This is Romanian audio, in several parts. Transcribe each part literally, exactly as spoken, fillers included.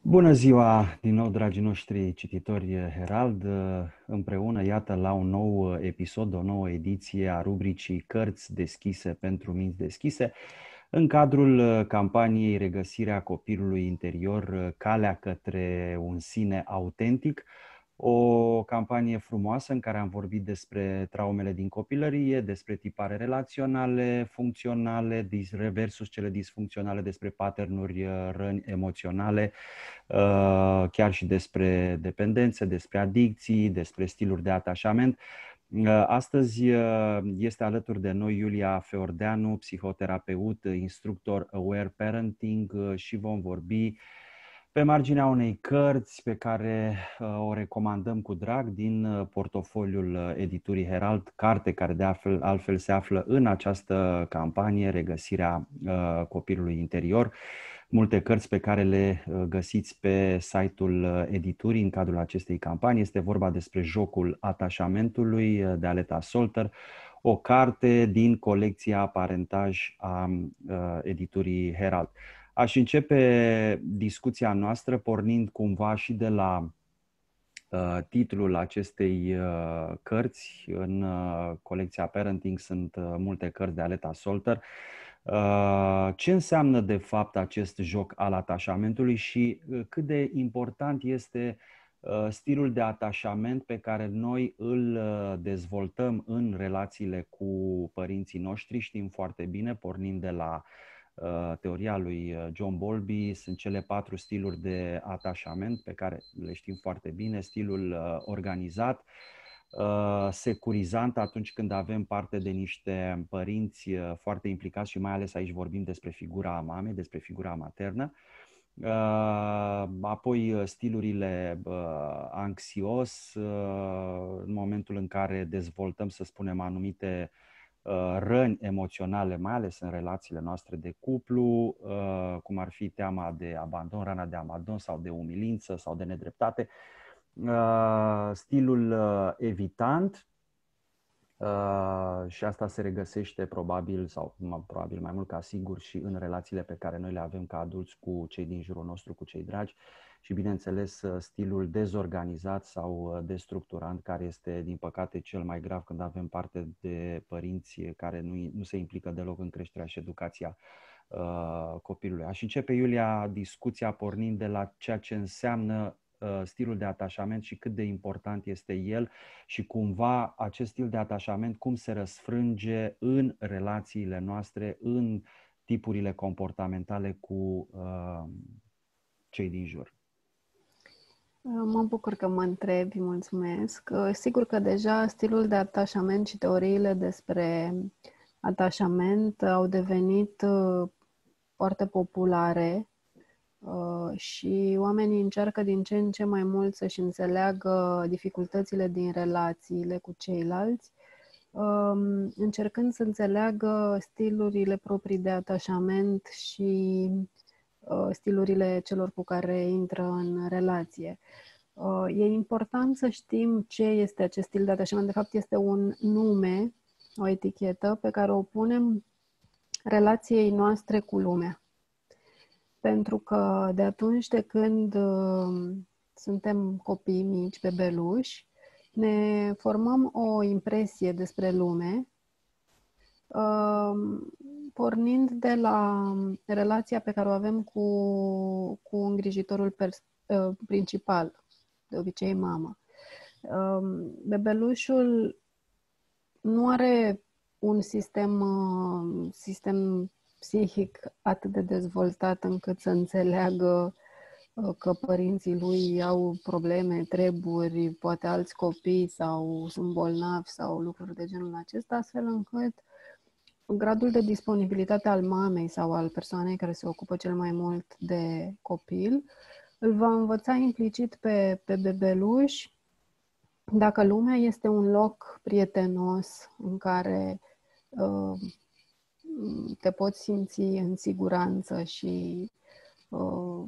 Bună ziua din nou, dragii noștri cititori Herald, împreună, iată, la un nou episod, o nouă ediție a rubricii Cărți deschise pentru minți deschise, în cadrul campaniei Regăsirea copilului interior, calea către un sine autentic, o campanie frumoasă în care am vorbit despre traumele din copilărie, despre tipare relaționale, funcționale, versus cele disfuncționale, despre patternuri răni emoționale, chiar și despre dependențe, despre adicții, despre stiluri de atașament. Astăzi este alături de noi Iulia Feordeanu, psihoterapeut, instructor Aware Parenting, și vom vorbi pe marginea unei cărți pe care o recomandăm cu drag din portofoliul editurii Herald, carte care de altfel, altfel se află în această campanie, Regăsirea copilului interior. Multe cărți pe care le găsiți pe site-ul editurii în cadrul acestei campanii. Este vorba despre Jocul atașamentului de Aleta Solter, o carte din colecția Parentaj a editurii Herald. Aș începe discuția noastră pornind cumva și de la uh, titlul acestei uh, cărți. În uh, colecția Parenting sunt uh, multe cărți de Aleta Solter. Uh, ce înseamnă de fapt acest joc al atașamentului și uh, cât de important este uh, stilul de atașament pe care noi îl uh, dezvoltăm în relațiile cu părinții noștri? Știm foarte bine, pornind de la teoria lui John Bowlby, sunt cele patru stiluri de atașament pe care le știm foarte bine: stilul organizat, securizant atunci când avem parte de niște părinți foarte implicați și mai ales aici vorbim despre figura mamei, despre figura maternă. Apoi stilurile anxios, în momentul în care dezvoltăm, să spunem, anumite răni emoționale, mai ales în relațiile noastre de cuplu, cum ar fi teama de abandon, rana de abandon sau de umilință sau de nedreptate. Stilul evitant, și asta se regăsește probabil, sau probabil mai mult ca sigur, și în relațiile pe care noi le avem ca adulți cu cei din jurul nostru, cu cei dragi. Și bineînțeles stilul dezorganizat sau destructurant, care este din păcate cel mai grav când avem parte de părinți care nu, nu se implică deloc în creșterea și educația uh, copilului. Aș începe, Iulia, discuția pornind de la ceea ce înseamnă uh, stilul de atașament și cât de important este el și cumva acest stil de atașament cum se răsfrânge în relațiile noastre, în tipurile comportamentale cu uh, cei din jur. Mă bucur că mă întrebi, mulțumesc. Sigur că deja stilul de atașament și teoriile despre atașament au devenit foarte populare și oamenii încearcă din ce în ce mai mult să-și înțeleagă dificultățile din relațiile cu ceilalți, încercând să înțeleagă stilurile proprii de atașament și stilurile celor cu care intră în relație. E important să știm ce este acest stil de atașament. De fapt, este un nume, o etichetă pe care o punem relației noastre cu lumea. Pentru că de atunci de când suntem copii mici, bebeluși, ne formăm o impresie despre lume, pornind de la relația pe care o avem cu, cu îngrijitorul principal, de obicei mama. Bebelușul nu are un sistem, sistem psihic atât de dezvoltat încât să înțeleagă că părinții lui au probleme, treburi, poate alți copii sau sunt bolnavi sau lucruri de genul acesta, astfel încât gradul de disponibilitate al mamei sau al persoanei care se ocupă cel mai mult de copil îl va învăța implicit pe, pe bebeluș dacă lumea este un loc prietenos în care uh, te poți simți în siguranță și uh,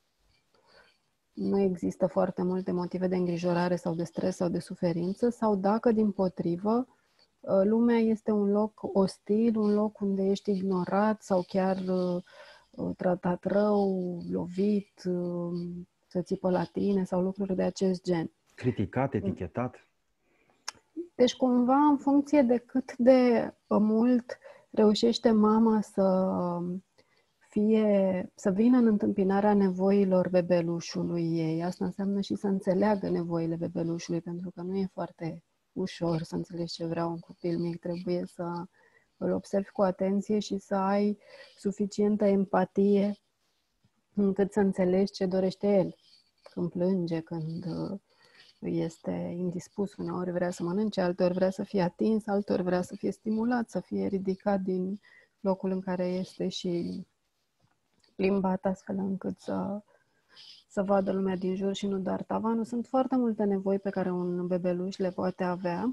nu există foarte multe motive de îngrijorare sau de stres sau de suferință, sau dacă, dimpotrivă, lumea este un loc ostil, un loc unde ești ignorat sau chiar tratat rău, lovit, să țipă la tine sau lucruri de acest gen. Criticat, etichetat? Deci cumva în funcție de cât de mult reușește mama să fie, să vină în întâmpinarea nevoilor bebelușului ei. Asta înseamnă și să înțeleagă nevoile bebelușului, pentru că nu e foarte ușor să înțelegi ce vrea un copil mic. Trebuie să îl observi cu atenție și să ai suficientă empatie încât să înțelegi ce dorește el. Când plânge, când este indispus, uneori vrea să mănânce, alteori vrea să fie atins, alteori vrea să fie stimulat, să fie ridicat din locul în care este și plimbat astfel încât să, să vadă lumea din jur și nu doar tavanul. Sunt foarte multe nevoi pe care un bebeluș le poate avea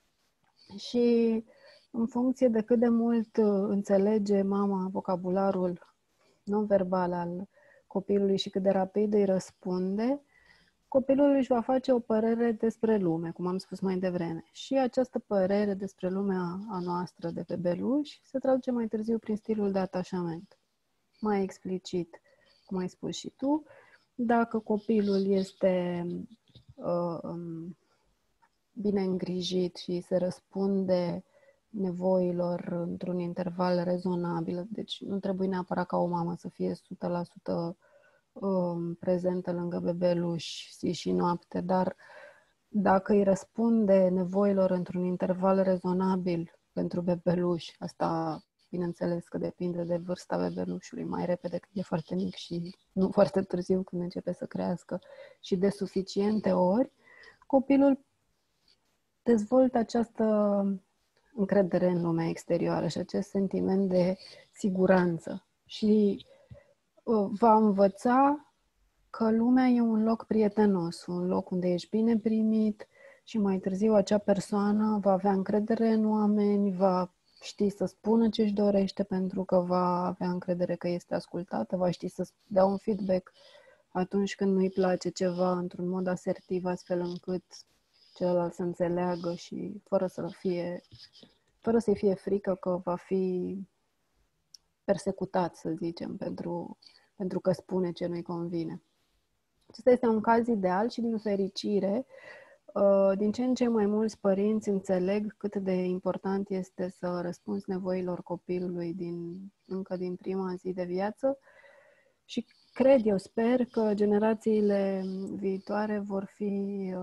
și în funcție de cât de mult înțelege mama vocabularul non-verbal al copilului și cât de rapid îi răspunde, copilul își va face o părere despre lume, cum am spus mai devreme. Și această părere despre lumea a noastră de bebeluși se traduce mai târziu prin stilul de atașament. Mai explicit, cum ai spus și tu, dacă copilul este uh, um, bine îngrijit și se răspunde nevoilor într-un interval rezonabil, deci nu trebuie neapărat ca o mamă să fie o sută la sută um, prezentă lângă bebeluș zi și noapte, dar dacă îi răspunde nevoilor într-un interval rezonabil pentru bebeluș, asta bineînțeles că depinde de vârsta bebelușului, mai repede când e foarte mic și nu foarte târziu când începe să crească, și de suficiente ori, copilul dezvoltă această încredere în lumea exterioară și acest sentiment de siguranță și va învăța că lumea e un loc prietenos, un loc unde ești bine primit și mai târziu acea persoană va avea încredere în oameni, va ști să spună ce își dorește pentru că va avea încredere că este ascultată, va ști să dea un feedback atunci când nu-i place ceva într-un mod asertiv, astfel încât celălalt să înțeleagă și fără să fie, fără să-i fie frică că va fi persecutat, să zicem, pentru, pentru că spune ce nu-i convine. Acesta este un caz ideal și, din fericire, din ce în ce mai mulți părinți înțeleg cât de important este să răspunzi nevoilor copilului din, încă din prima zi de viață și cred, eu sper că generațiile viitoare vor fi,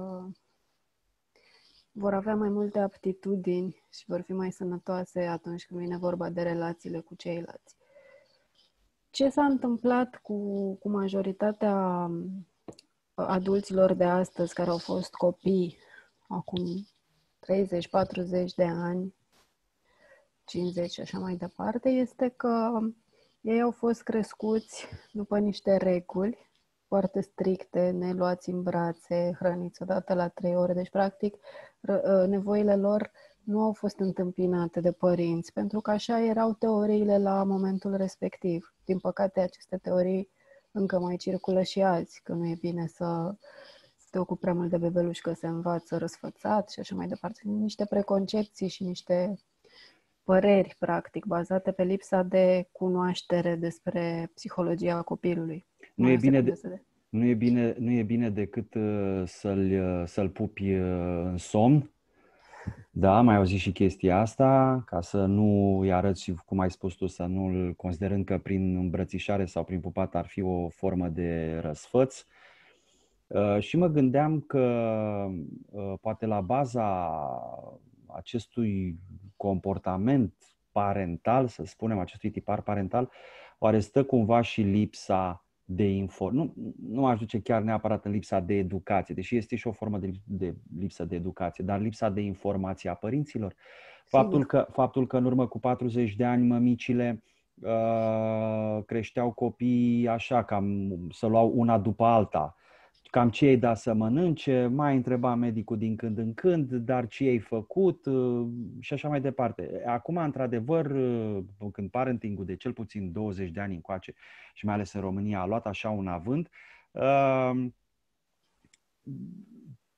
vor avea mai multe aptitudini și vor fi mai sănătoase atunci când vine vorba de relațiile cu ceilalți. Ce s-a întâmplat cu, cu majoritatea adulților de astăzi care au fost copii acum treizeci patruzeci de ani, cincizeci și așa mai departe, este că ei au fost crescuți după niște reguli foarte stricte, ne luați în brațe, hrăniți odată la trei ore. Deci, practic, nevoile lor nu au fost întâmpinate de părinți, pentru că așa erau teoriile la momentul respectiv. Din păcate, aceste teorii încă mai circulă și azi, că nu e bine să, să te ocupi prea mult de bebeluș, că se învață răsfățat și așa mai departe. Niște preconcepții și niște păreri, practic, bazate pe lipsa de cunoaștere despre psihologia copilului. Nu e bine, de, nu e bine, nu e bine decât uh, să-l, uh, să-l pupi uh, în somn. Da, mai auzi și chestia asta, ca să nu îi arăți, cum ai spus tu, să nu-l considerând că prin îmbrățișare sau prin pupat ar fi o formă de răsfăț. Uh, și mă gândeam că uh, poate la baza acestui comportament parental, să spunem, acestui tipar parental, oare stă cumva și lipsa de informație. Nu, nu aș duce chiar neapărat în lipsa de educație, deși este și o formă de, de lipsă de educație, dar lipsa de informație a părinților. Faptul că, faptul că în urmă cu patruzeci de ani mămicile uh, creșteau copii așa, cam să luau una după alta. Cam ce ai dat să mănânce, mai întreba medicul din când în când, dar ce ai făcut și așa mai departe. Acum, într-adevăr, când parenting-ul de cel puțin douăzeci de ani încoace și mai ales în România a luat așa un avânt,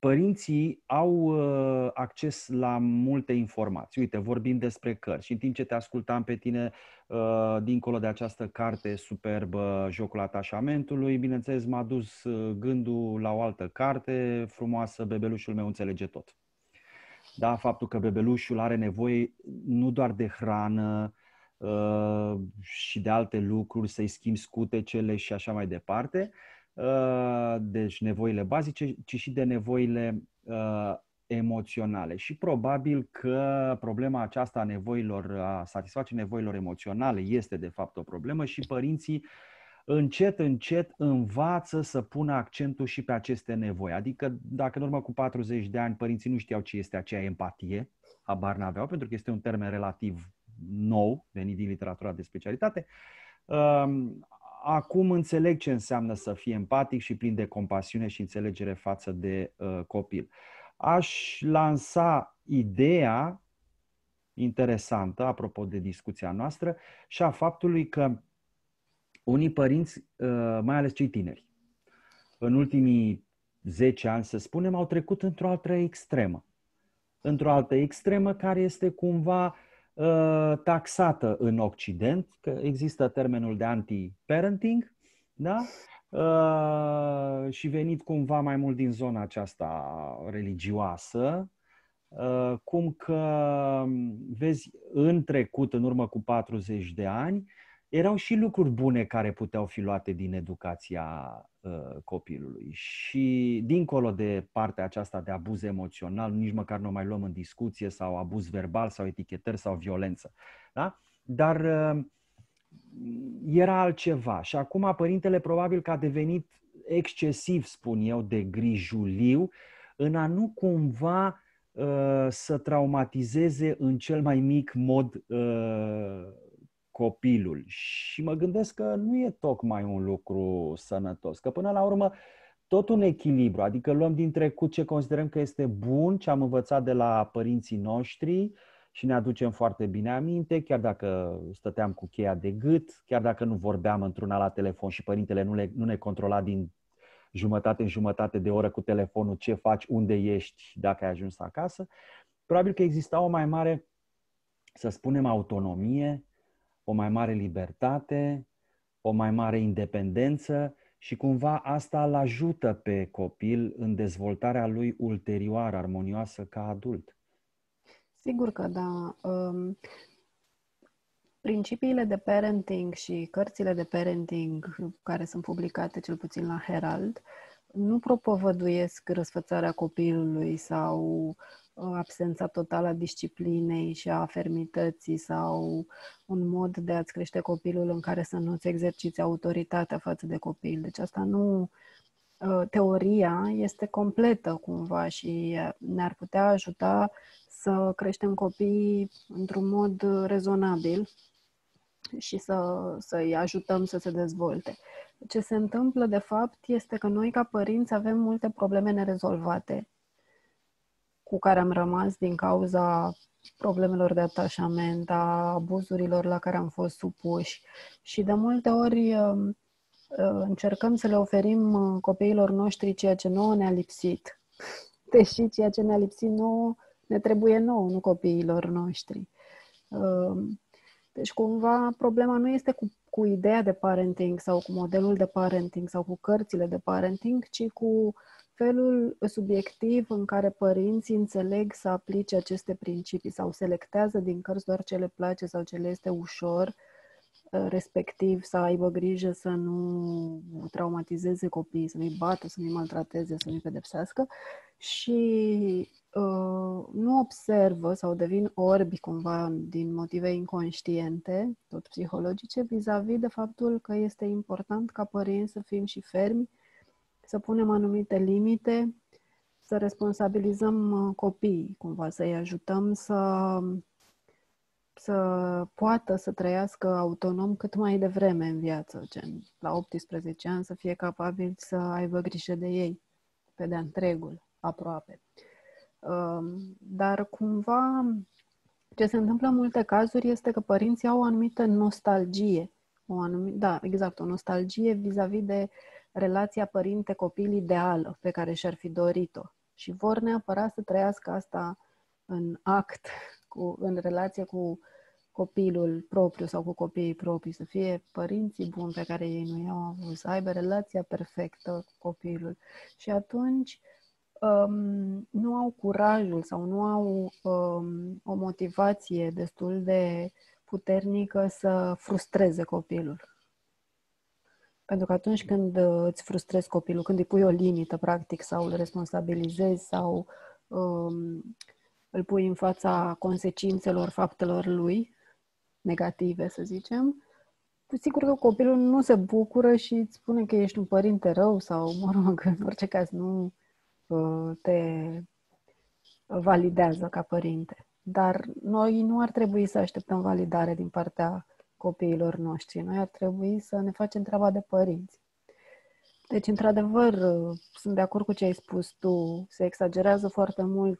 părinții au uh, acces la multe informații. Uite, vorbim despre cărți și în timp ce te ascultam pe tine uh, dincolo de această carte superbă, Jocul Atașamentului, bineînțeles m-a dus uh, gândul la o altă carte frumoasă, Bebelușul meu înțelege tot. Da, faptul că bebelușul are nevoie nu doar de hrană uh, și de alte lucruri, să-i schimbi scutecele și așa mai departe, uh, deci nevoile bazice, ci și de nevoile uh, emoționale. Și probabil că problema aceasta a nevoilor, a satisface nevoilor emoționale este de fapt o problemă și părinții încet, încet învață să pună accentul și pe aceste nevoi. Adică dacă în urmă cu patruzeci de ani părinții nu știau ce este aceea empatie, habar n-aveau, pentru că este un termen relativ nou, venit din literatura de specialitate, acum înțeleg ce înseamnă să fii empatic și plin de compasiune și înțelegere față de uh, copil. Aș lansa ideea interesantă, apropo de discuția noastră, și a faptului că unii părinți, mai ales cei tineri, în ultimii zece ani, să spunem, au trecut într-o altă extremă. Într-o altă extremă care este cumva taxată în Occident, că există termenul de anti-parenting, da? Și venit cumva mai mult din zona aceasta religioasă, cum că, vezi, în trecut, în urmă cu patruzeci de ani, erau și lucruri bune care puteau fi luate din educația uh, copilului. Și dincolo de partea aceasta de abuz emoțional, nici măcar nu o mai luăm în discuție, sau abuz verbal, sau etichetări, sau violență. Da? Dar uh, era altceva. Și acum părintele probabil că a devenit excesiv, spun eu, de grijuliu, în a nu cumva uh, să traumatizeze în cel mai mic mod uh, copilul. Și mă gândesc că nu e tocmai un lucru sănătos, că până la urmă tot un echilibru, adică luăm din trecut ce considerăm că este bun, ce am învățat de la părinții noștri și ne aducem foarte bine aminte, chiar dacă stăteam cu cheia de gât, chiar dacă nu vorbeam într-una la telefon și părintele nu, le, nu ne controla din jumătate în jumătate de oră cu telefonul ce faci, unde ești, dacă ai ajuns acasă, probabil că exista o mai mare, să spunem, autonomie, o mai mare libertate, o mai mare independență și cumva asta îl ajută pe copil în dezvoltarea lui ulterioară, armonioasă ca adult. Sigur că da. Um, principiile de parenting și cărțile de parenting care sunt publicate cel puțin la Herald nu propovăduiesc răsfățarea copilului sau absența totală a disciplinei și a fermității sau un mod de a-ți crește copilul în care să nu-ți exerciți autoritatea față de copil. Deci asta nu... Teoria este completă cumva și ne-ar putea ajuta să creștem copiii într-un mod rezonabil și să, să-i ajutăm să se dezvolte. Ce se întâmplă de fapt este că noi ca părinți avem multe probleme nerezolvate cu care am rămas din cauza problemelor de atașament, a abuzurilor la care am fost supuși și de multe ori încercăm să le oferim copiilor noștri ceea ce nouă ne-a lipsit. Deși ceea ce ne-a lipsit nouă ne trebuie nouă, nu copiilor noștri. Deci cumva problema nu este cu, cu ideea de parenting sau cu modelul de parenting sau cu cărțile de parenting, ci cu felul subiectiv în care părinții înțeleg să aplice aceste principii sau selectează din cărți doar ce le place sau ce le este ușor, respectiv să aibă grijă să nu traumatizeze copiii, să nu-i bată, să nu-i maltrateze, să nu-i pedepsească și uh, nu observă sau devin orbi cumva din motive inconștiente, tot psihologice, vis-a-vis de faptul că este important ca părinți să fim și fermi, să punem anumite limite, să responsabilizăm copiii, cumva, să-i ajutăm să, să poată să trăiască autonom cât mai devreme în viață, gen la optsprezece ani să fie capabil să aibă grijă de ei, pe de-a întregul, aproape. Dar cumva ce se întâmplă în multe cazuri este că părinții au o anumită nostalgie, o anumit, da, exact, o nostalgie vis-a-vis de relația părinte-copil ideală pe care și-ar fi dorit-o. și vor neapărat să trăiască asta în act, cu, în relație cu copilul propriu sau cu copiii proprii, să fie părinții buni pe care ei nu i-au avut, să aibă relația perfectă cu copilul. Și atunci um, nu au curajul sau nu au um, o motivație destul de puternică să frustreze copilul. Pentru că atunci când îți frustrezi copilul, când îi pui o limită, practic, sau îl responsabilizezi sau um, îl pui în fața consecințelor faptelor lui, negative, să zicem, cu sigur că copilul nu se bucură și îți spune că ești un părinte rău sau, mă rog, în orice caz nu uh, te validează ca părinte. Dar noi nu ar trebui să așteptăm validare din partea copiilor noștri. Noi ar trebui să ne facem treaba de părinți. Deci, într-adevăr, sunt de acord cu ce ai spus tu. Se exagerează foarte mult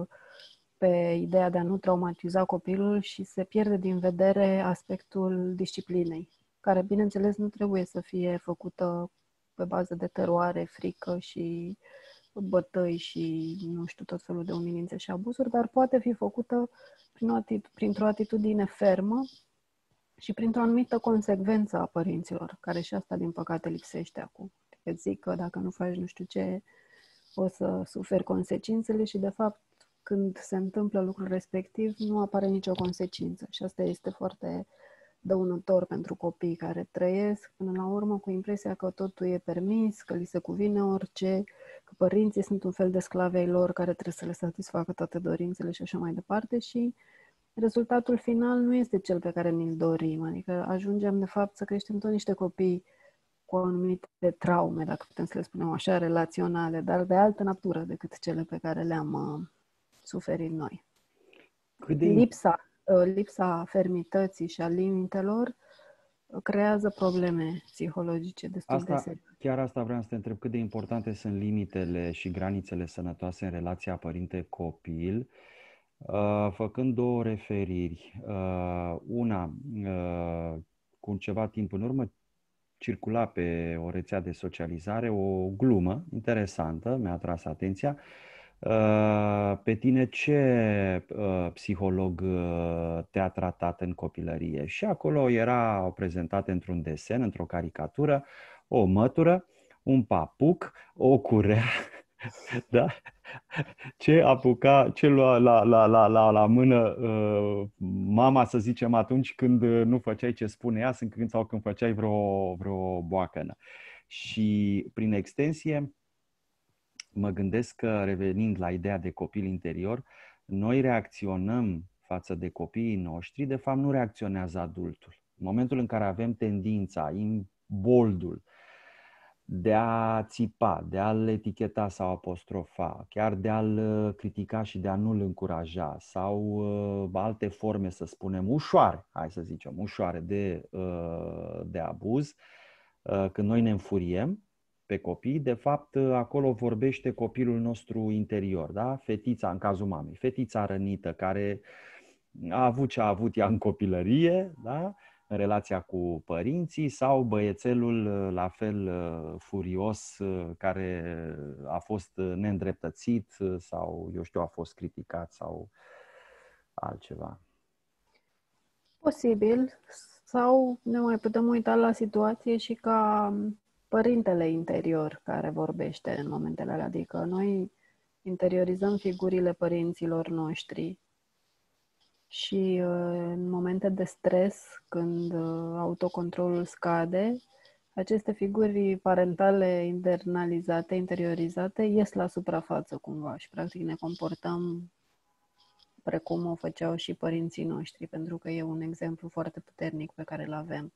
pe ideea de a nu traumatiza copilul și se pierde din vedere aspectul disciplinei, care, bineînțeles, nu trebuie să fie făcută pe bază de teroare, frică și bătăi și, nu știu, tot felul de umilințe și abuzuri, dar poate fi făcută prin o atitu- printr-o atitudine fermă și printr-o anumită consecvență a părinților, care și asta, din păcate, lipsește acum. Îți zic că dacă nu faci nu știu ce, o să suferi consecințele și, de fapt, când se întâmplă lucrul respectiv, nu apare nicio consecință. Și asta este foarte dăunător pentru copii care trăiesc, până la urmă, cu impresia că totul e permis, că li se cuvine orice, că părinții sunt un fel de sclave ai lor care trebuie să le satisfacă toate dorințele și așa mai departe și rezultatul final nu este cel pe care ni-l dorim. Adică ajungem, de fapt, să creștem tot niște copii cu anumite traume, dacă putem să le spunem așa, relaționale, dar de altă natură decât cele pe care le-am uh, suferit noi. Cât de Lipsa, uh, lipsa fermității și a limitelor creează probleme psihologice destul Asta, de serioase. chiar asta vreau să te întreb, cât de importante sunt limitele și granițele sănătoase în relația părinte-copil, uh, făcând două referiri. Uh, una, uh, cu ceva timp în urmă, circula pe o rețea de socializare o glumă interesantă, mi-a atras atenția. Uh, Pe tine ce uh, psiholog uh, te-a tratat în copilărie? Și acolo era prezentat într-un desen, într-o caricatură, o mătură, un papuc, o curea, da? Ce apuca, ce lua la, la, la, la, la mână uh, mama, să zicem, atunci când nu făceai ce spune ea sau când făceai vreo, vreo boacănă. Și prin extensie, mă gândesc că, revenind la ideea de copil interior, noi reacționăm față de copiii noștri, de fapt nu reacționează adultul. În momentul în care avem tendința, imboldul, de a țipa, de a-l eticheta sau apostrofa, chiar de a-l critica și de a nu-l încuraja sau uh, alte forme, să spunem, ușoare, hai să zicem, ușoare de, uh, de abuz, uh, când noi ne înfuriem pe copii, de fapt acolo vorbește copilul nostru interior, da? Fetița, în cazul mamei, fetița rănită care a avut ce a avut ea în copilărie, da? În relația cu părinții, sau băiețelul la fel furios care a fost neîndreptățit sau, eu știu, a fost criticat sau altceva. Posibil, sau ne mai putem uita la situație și ca părintele interior care vorbește în momentele alea. Adică noi interiorizăm figurile părinților noștri și în momente de stres, când autocontrolul scade, aceste figuri parentale internalizate, interiorizate, ies la suprafață cumva și practic ne comportăm precum o făceau și părinții noștri, pentru că e un exemplu foarte puternic pe care îl avem.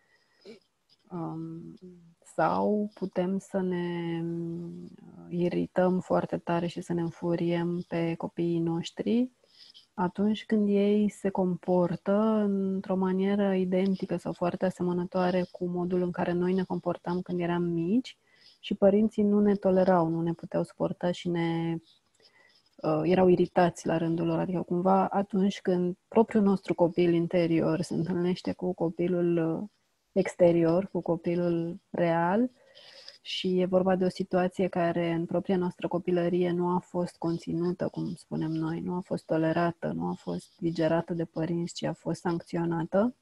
Um, sau putem să ne irităm foarte tare și să ne înfuriem pe copiii noștri atunci când ei se comportă într-o manieră identică sau foarte asemănătoare cu modul în care noi ne comportam când eram mici și părinții nu ne tolerau, nu ne puteau suporta și ne uh, erau iritați la rândul lor. Adică cumva atunci când propriul nostru copil interior se întâlnește cu copilul exterior, cu copilul real și e vorba de o situație care în propria noastră copilărie nu a fost conținută, cum spunem noi, nu a fost tolerată, nu a fost digerată de părinți, ci a fost sancționată,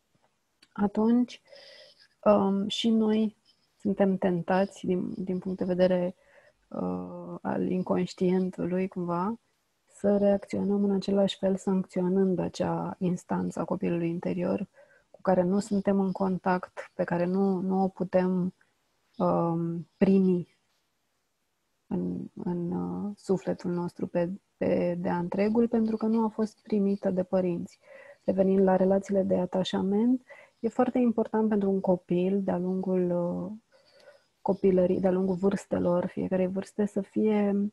atunci um, și noi suntem tentați din, din punct de vedere uh, al inconștientului, cumva, să reacționăm în același fel, sancționând acea instanță a copilului interior cu care nu suntem în contact, pe care nu, nu o putem um, primi în, în uh, sufletul nostru pe, pe de-a întregul, pentru că nu a fost primită de părinți. Revenind la relațiile de atașament, e foarte important pentru un copil, de-a lungul uh, copilării, de-a lungul vârstelor, fiecare vârste, să fie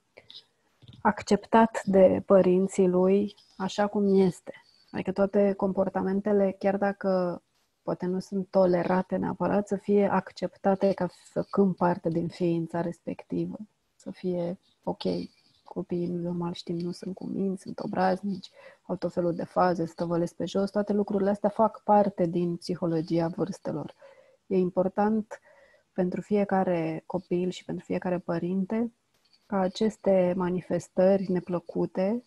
acceptat de părinții lui așa cum este. Adică toate comportamentele, chiar dacă poate nu sunt tolerate neapărat, să fie acceptate ca făcând parte din ființa respectivă. Să fie ok. Copiii, normal știm, nu sunt cuminți, sunt obraznici, au tot felul de faze, stăvălesc pe jos. Toate lucrurile astea fac parte din psihologia vârstelor. E important pentru fiecare copil și pentru fiecare părinte ca aceste manifestări neplăcute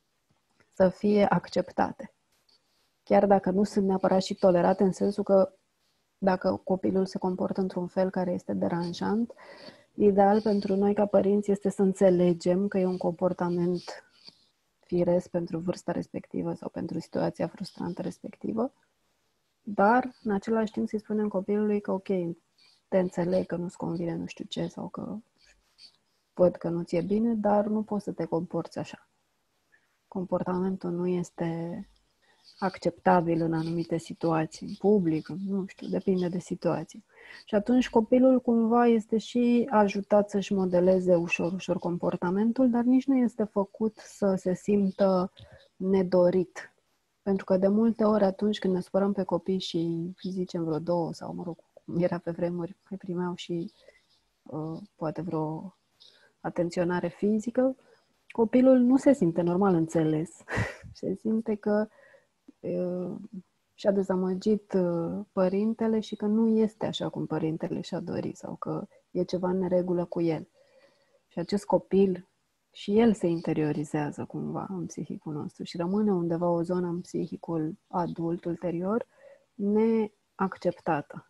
să fie acceptate. Chiar dacă nu sunt neapărat și tolerate, în sensul că dacă copilul se comportă într-un fel care este deranjant, ideal pentru noi ca părinți este să înțelegem că e un comportament firesc pentru vârsta respectivă sau pentru situația frustrantă respectivă, dar în același timp să-i spunem copilului că ok, te înțeleg că nu-ți convine nu știu ce sau că văd că nu ți-e bine, dar nu poți să te comporți așa. Comportamentul nu este acceptabil în anumite situații, în public, nu știu, depinde de situație. Și atunci copilul cumva este și ajutat să-și modeleze ușor, ușor comportamentul, dar nici nu este făcut să se simtă nedorit. Pentru că de multe ori atunci când ne supărăm pe copii și zicem vreo două sau, mă rog, cum era pe vremuri, că primeau și uh, poate vreo atenționare fizică, copilul nu se simte normal înțeles. Se simte că uh, și-a dezamăgit uh, părintele și că nu este așa cum părintele și-a dorit sau că e ceva în neregulă cu el. Și acest copil și el se interiorizează cumva în psihicul nostru și rămâne undeva o zonă în psihicul adult ulterior neacceptată.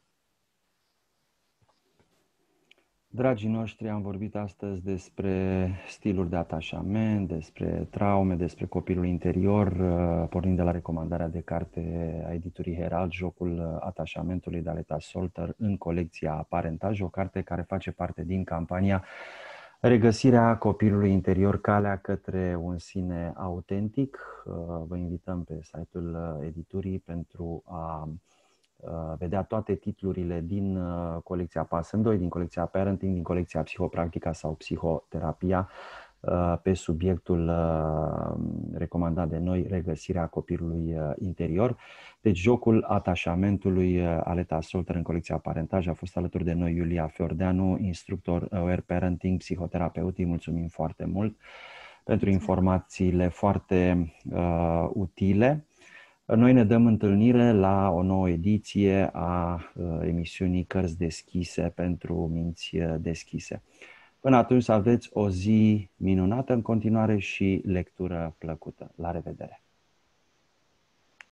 Dragii noștri, am vorbit astăzi despre stiluri de atașament, despre traume, despre copilul interior, pornind de la recomandarea de carte a editurii Herald, Jocul atașamentului de Aleta Solter în colecția Parentaj, o carte care face parte din campania Regăsirea copilului interior, calea către un sine autentic. Vă invităm pe site-ul editurii pentru a vedea toate titlurile din colecția Pas în doi, din colecția Parenting, din colecția Psihopractica sau Psihoterapia pe subiectul recomandat de noi, regăsirea copilului interior. Deci Jocul atașamentului, Aleta Solter în colecția Parentaj. A fost alături de noi Iulia Fiordeanu, instructor Aware Parenting, psihoterapeut. Îi mulțumim foarte mult pentru informațiile foarte uh, utile. Noi ne dăm întâlnire la o nouă ediție a uh, emisiunii Cărți deschise pentru minți deschise. Până atunci să aveți o zi minunată în continuare și lectură plăcută. La revedere!